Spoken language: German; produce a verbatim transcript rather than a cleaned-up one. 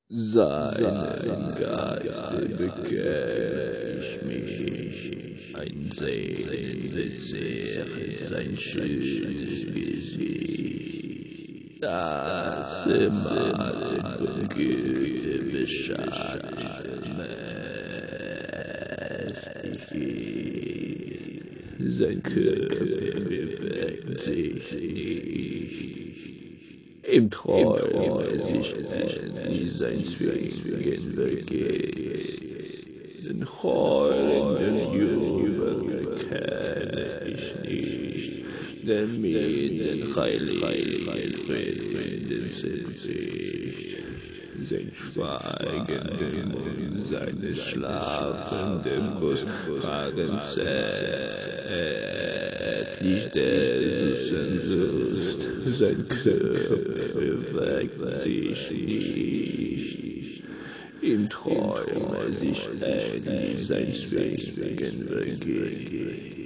Seinem Geiste bekenne ich mich, ein Sehnen verzehret sein schönes Gesicht, das ermattet von Güte beschattet, allmächtig ist. Sein Körper bewegt sich nicht. Im Traume sich, endlich, sein Zwingen vergißt. Den heulenden Jubel erkenne ich nicht, denn mich den heiligen Frieden zerbricht. Sein schweigender Mund seine schlafende Brust waren zärtlich der süßen Lust. Sein Körper bewegt sich nicht. Im Traume sich endlich, sein Zwingen vergißt.